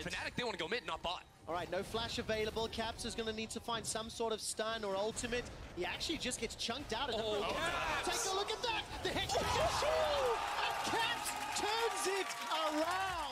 Fnatic, they want to go mid, not bot. All right, no flash available. Caps is going to need to find some sort of stun or ultimate. He actually just gets chunked out. Take a look at that! The Hex